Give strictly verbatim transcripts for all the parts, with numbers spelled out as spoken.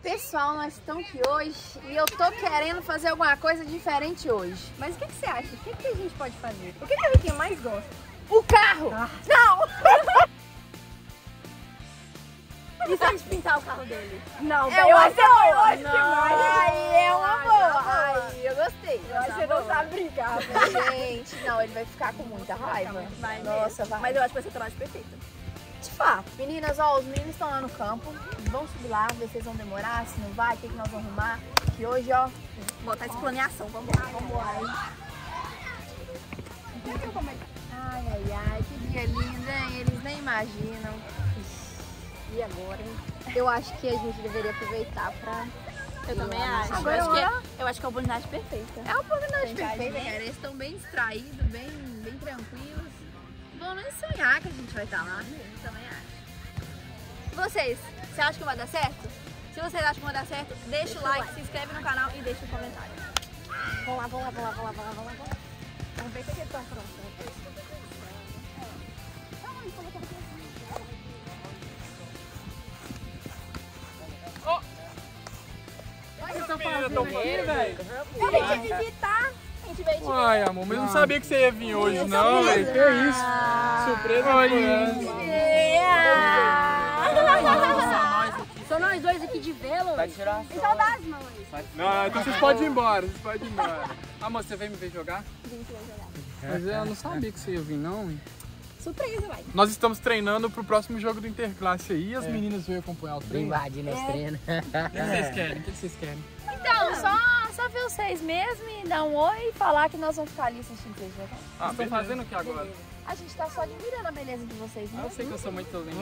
Pessoal, nós estamos aqui hoje e eu tô querendo fazer alguma coisa diferente hoje. Mas o que, que você acha? O que, que a gente pode fazer? O que, que a Riquinha mais gosta? O carro! Ah. Não! E se a gente pintar o carro dele? Não, é eu acho que é demais. Ai, é uma boa. Ai, eu gostei. Eu acho que você não sabe brincar. Gente, não, ele vai ficar com muita raiva. Vai Nossa, vai. Mas eu acho que vai ser o trabalho perfeito. De fato. Meninas, ó, os meninos estão lá no campo. Vamos subir lá, ver se eles vão demorar, se não vai, o que, que nós vamos arrumar. Que hoje, ó... Botar essa planeação, vamos lá. Vamos lá. Ai, ai, ai, que dia lindo, hein? Eles nem imaginam. E agora, hein? Eu acho que a gente deveria aproveitar pra... Eu também acho. Agora eu, acho que é, eu acho que é a oportunidade perfeita. É a oportunidade perfeita, cara. Eles estão bem distraídos, bem, bem tranquilos. Vão nem sonhar que a gente vai estar lá. Eu também acho. Vocês, você acha que vai dar certo? Se vocês acham que vai dar certo, deixa, deixa o like, like, se inscreve no canal e deixa um comentário. Vamos lá, vamos lá, vamos lá, vamos lá, vamos lá, vamos lá. Vamos ver se eles estão prontos. Tô aqui, velho. Eu vim te visitar. A gente veio te visitar. Ai, amor, mas eu não sabia que você ia vir hoje, não, velho. Que isso? Surpresa por São nós dois aqui de vê-lo. Vai tirar Tem saudades, mãe. Não, então vocês podem ir embora, vocês podem ir embora. Amor, você veio me ver jogar? Vim te ver jogar. Mas eu não sabia que você ia vir, não. Surpresa, vai. Nós estamos treinando pro próximo jogo do Interclasse aí, as é. meninas veio acompanhar o treino. Invadir nos treinos. O que vocês querem? O que vocês querem? Então, só, só ver vocês mesmo e dar um oi e falar que nós vamos ficar ali assistindo vocês jogar. Ah, vocês estão fazendo o que agora? Beleza. A gente tá só admirando a beleza de vocês, né? Eu sei que eu sou muito lindo.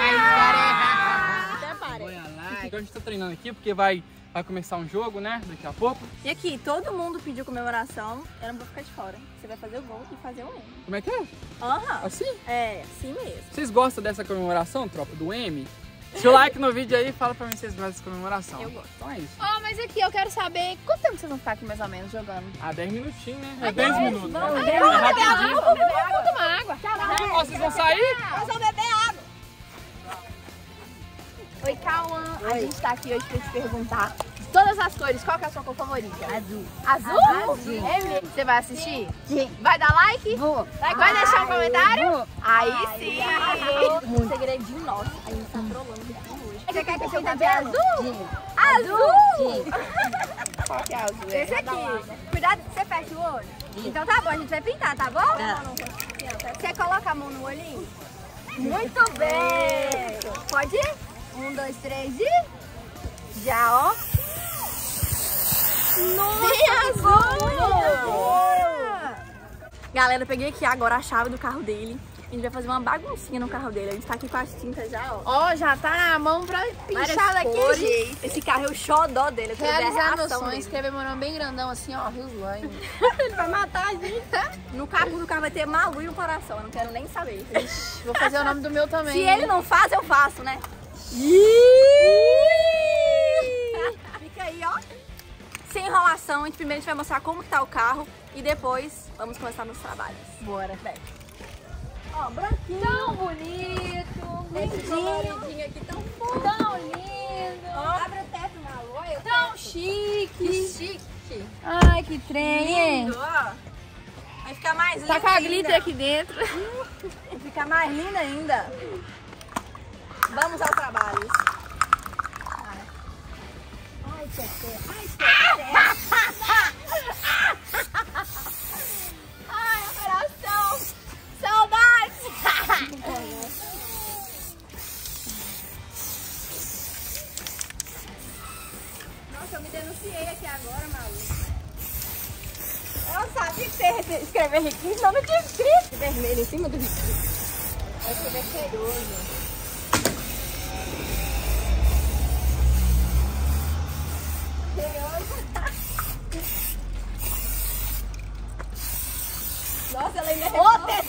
Até parece. Então a gente tá treinando aqui porque vai, vai começar um jogo, né? Daqui a pouco. E aqui, todo mundo pediu comemoração, eu não vou ficar de fora. Você vai fazer o gol e fazer o M. Como é que é? Aham. Uhum. Assim? É, assim mesmo. Vocês gostam dessa comemoração, tropa, do M? Deixa o like no vídeo aí e fala pra mim se vocês gostam dessa comemoração. Eu gosto. Então é isso. Ó, oh, mas aqui eu quero saber quanto tempo vocês vão ficar aqui mais ou menos jogando? Ah, dez minutinhos, né? É dez minutos. Vamos, né? beber É água. rapidinho. Vamos beber água. Vamos tomar água. Ó, vocês vão sair? Nós vamos beber água. Oi, Cauã. A gente tá aqui hoje pra te perguntar de todas as cores, qual que é a sua cor favorita? Azul. Azul? Azul. É mesmo? Você vai assistir? Sim. Vai dar like? Vou. Vai, vai deixar um comentário? Vou. Aí sim. Um segredinho nosso. A gente tá trolando aqui hoje. Você quer que eu seja de azul? Sim. Azul? Sim. Qual que é azul? Esse aqui. Cuidado que você fecha o olho. Sim. Então tá bom, a gente vai pintar, tá bom? Tá. Você coloca a mão no olhinho? Muito bem. Pode ir? Um, dois, três e... Já, ó. Nossa, azul! Galera, eu peguei aqui agora a chave do carro dele. A gente vai fazer uma baguncinha no carro dele. A gente tá aqui com as tintas já, ó. Ó, oh, já tá na mão pra pinchar daquele jeito. Esse carro é o xodó dele. Eu quero ver a Realizar reação meu sonho, dele. escrever meu nome bem grandão assim, ó, Rios Line. Ele vai matar a gente. No carro do carro vai ter Malu e um coração. Eu não quero nem saber. Ixi, vou fazer o nome do meu também. Se ele não faz, eu faço, né? Fica aí, ó. Sem enrolação, a gente, primeiro a gente vai mostrar como que tá o carro e depois vamos começar nos trabalhos. Bora. Ó, branquinho. Tão bonito. Esse coloridinho aqui tão fofo. Tão lindo. Ó, abre o teto, Malu. Olha o Tão teto. chique. Que chique. Ai, que trem, hein? Lindo, ó. Vai ficar mais lindo Tá com a ainda. glitter aqui dentro. Vai ficar mais linda ainda. Vamos ao trabalho. Ai, ai, que é. Ai, que é. Ai, coração. Saudades. Nossa, eu me denunciei aqui agora, Malu. Eu sabia que você ia escrever Riquinho, senão não tinha escrito. Vermelho em cima do Riquinho. Vai escrever cheiroso. Nossa, ela ainda é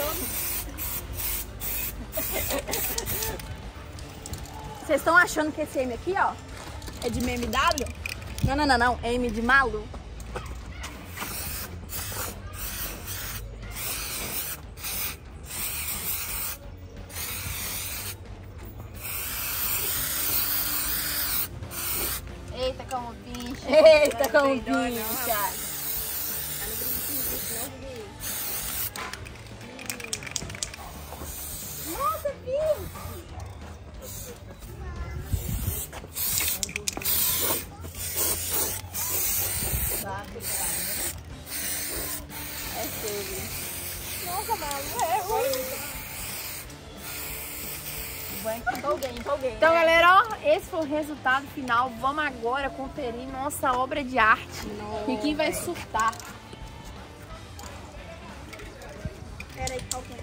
Vocês estão achando que esse M aqui, ó, é de B M W? Não, não, não, não. É M de Malu. como pincha. Eita, como Não tem dó, não, pincha. rapaz. Nossa, filho. É sobre. Nossa, Malu, é ruim. Empolguei, empolguei. Então, galera, ó, esse foi o resultado final. Vamos agora conferir nossa obra de arte. Nossa. E quem vai surtar? Peraí, qual que é?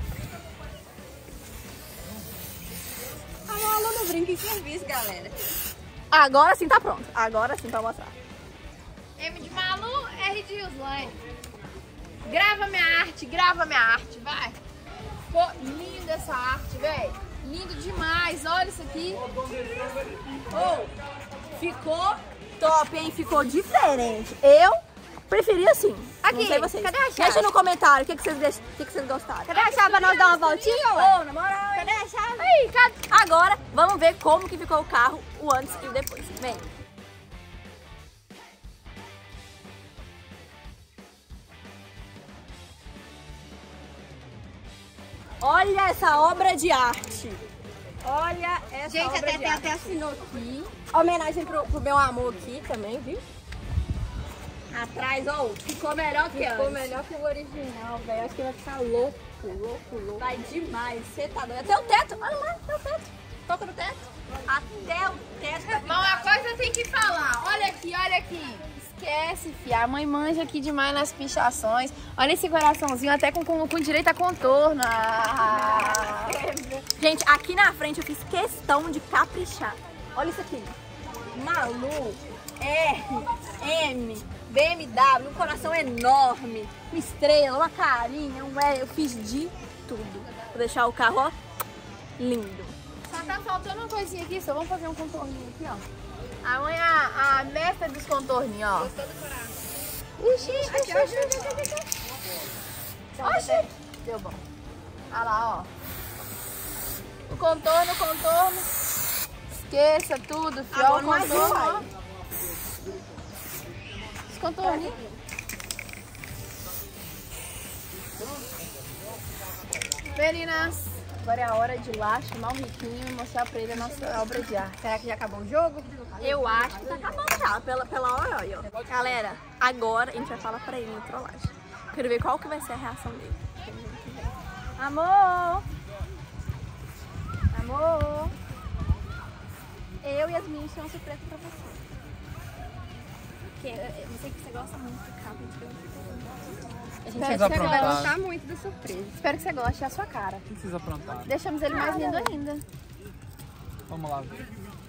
A Malu não brinca em serviço, galera. Agora sim tá pronto. Agora sim pra mostrar. M de Malu, R de Uslane. Grava minha arte, grava minha arte, vai. Ficou linda essa arte, velho. Lindo demais, olha isso aqui. Oh, ficou top, hein? Ficou diferente. Eu preferi assim. Aqui, não sei vocês. cadê a chave? Deixa no comentário o que, que, vocês, deix- o que, que vocês gostaram. Cadê a chave pra nós dar uma voltinha, ué? Ô, na moral, cadê a chave? Aí, cadê? Agora, vamos ver como que ficou o carro, o antes e o depois. Vem. Olha essa obra de arte. Olha essa Gente, obra até, de até, arte. até assinou aqui. Homenagem pro, pro meu amor aqui também, viu? Atrás, ó, ficou melhor que Ficou antes. melhor que o original, velho. Acho que vai ficar louco, louco, louco. Vai demais, você tá doido. Até o teto, olha lá, até o teto. Toca no teto. Até o teto. Tá Mas uma coisa tem que falar. Olha aqui, olha aqui. Esquece, fia. A mãe manja aqui demais nas pichações. Olha esse coraçãozinho, até com, com, com direito a contorno. Ah. Gente, aqui na frente eu fiz questão de caprichar. Olha isso aqui. Malu, R, M, B M W, um coração enorme, uma estrela, uma carinha, um E. Eu fiz de tudo. Vou deixar o carro, ó, lindo. Só tá faltando uma coisinha aqui, só vamos fazer um contorninho aqui, ó. A mãe é a, a mestra dos contorninhos, ó. Gostou do coração? Ixi, ixi, ixi, ixi, ixi, ixi. Oxi. Deu bom. Olha lá, ó. O contorno, o contorno. Esqueça tudo, fio. Agora O mais um, contorno, vai. ó. Os contorninhos. Meninas, agora é a hora de ir lá chamar o Riquinho e mostrar pra ele a nossa obra de arte. Será que já acabou o jogo? Eu acho que tá acabando já, pela, pela hora, olha. Ó. Galera, agora a gente vai falar pra ele no trollagem. Quero ver qual que vai ser a reação dele. Amor! Amor! Eu e as meninas têm uma surpresa pra você. Porque eu, eu sei que você gosta muito do carro. A gente Vocês vai Espero que você aprontaram? vai gostar muito da surpresa. Espero que você goste, é a sua cara. O que vocês aprontaram? Deixamos ele mais lindo ainda. Vamos lá ver.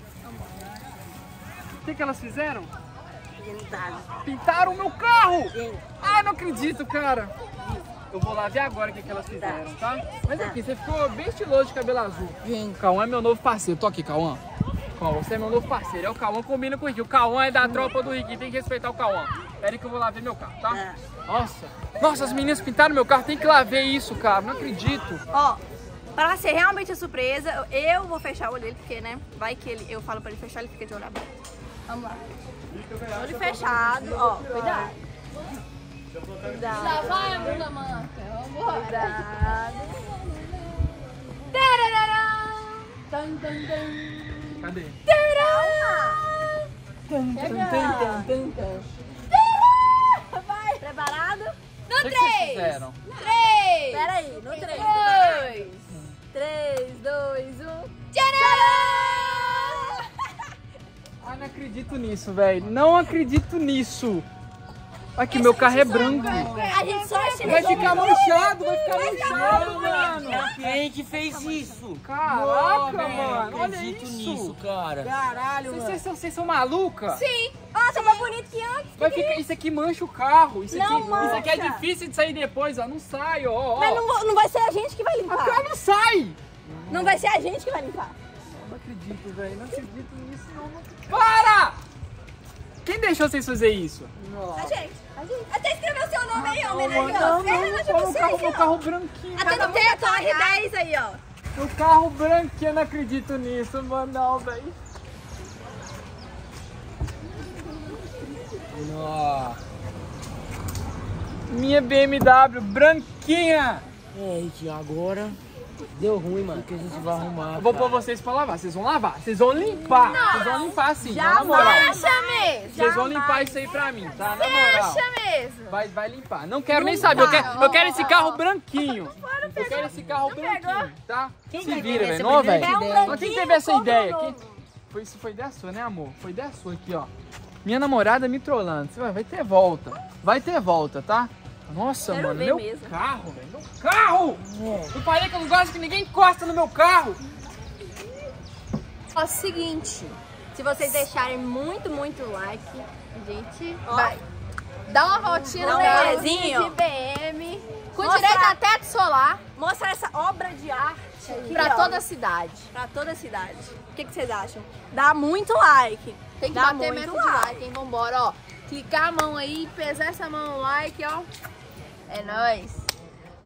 O que, que elas fizeram? Pintaram o meu carro! Ah, não acredito, cara! Eu vou lá ver agora o que, que elas fizeram, tá? Mas aqui, você ficou bem estiloso de cabelo azul. Gente. Cauã é meu novo parceiro. Tô aqui, Cauã. Cauã, você é meu novo parceiro. É o Cauã, combina com o Ricky. O Cauã é da tropa do Ricky, tem que respeitar o Cauã. Pera aí que eu vou lá ver meu carro, tá? É. Nossa! Nossa, as meninas pintaram meu carro, tem que ir lá ver isso, cara. Não acredito. Ó, pra ser realmente a surpresa, eu vou fechar o olho dele, porque, né, vai que ele, eu falo pra ele fechar, ele fica de olho aberto. Vamos lá. Olho fechado, ó, cuidado. Cuidado. Já vai, bunda manca. Vambora. Cuidado. Tararara. Tan, tan, tan. Cadê? Vai. Preparado? No O que, que vocês três. fizeram? Três. Pera aí, no três. Dois. três, dois, um. Tcharam! Ah, não acredito nisso, velho. Não acredito nisso. Aqui, meu carro é branco. A gente só Vai estilizou. ficar manchado, vai ficar manchado, mano. Quem que fez isso? Caraca, Não, velho, mano. não Olha acredito isso. nisso, cara. Caralho, Vocês, vocês são, vocês são malucas? Sim. Ó, tá mais bonito que antes. Vai ficar, isso aqui mancha o carro. Isso, Não aqui, mancha. isso aqui é difícil de sair depois, ó. Não sai, ó. ó. Mas não, não vai ser a gente que vai O limpar. carro não sai. Não vai ser a gente que vai limpar. Não acredito, velho. Não acredito nisso, não. não... Para! Quem deixou vocês fazer isso? A gente. A gente. Até escreveu seu nome aí, ó. Não, Homenagem, não, ó. não, Fernanda de não, meu vocês, carro, meu ó. carro branquinho. Até no teto, ó, R dez aí, ó. Meu carro branquinho, eu não acredito nisso, mano. Não, velho. Nossa. Minha B M W branquinha. É, Rick, agora deu ruim, mano. O que a gente vai arrumar? Eu vou pôr cara? vocês pra lavar. Vocês vão lavar. Vocês vão limpar. Vocês vão limpar assim, Já na moral. Deixa mesmo. Vocês vão limpar isso aí pra mim, tá? Na moral. Deixa mesmo. Vai, vai limpar. Não quero nem saber. Eu quero, eu quero esse carro branquinho. Eu quero esse carro branquinho, tá? Se vira, velho. Não, velho. Mas quem teve essa ideia? Quem... Foi, isso foi ideia sua, né, amor? Foi ideia sua aqui, ó. Minha namorada me trollando. Você vai, vai ter volta. Vai ter volta, tá? Nossa, Quero mano. ver Meu mesmo. carro, velho. Meu carro! Eu falei que eu não gosto que ninguém encosta no meu carro. Ó, seguinte. Se vocês deixarem muito, muito like, A gente Ó. vai dar uma voltinha Dá no um carro pezinho. de B M. Com Mostra- direito a teto solar mostrar essa obra de arte aqui, pra ó, toda a cidade. pra toda a cidade. O que, que vocês acham? Dá muito like. Tem que Dá bater muito meta de like, hein? Vambora, ó. Clicar a mão aí, pesar essa mão no like, ó. É nóis.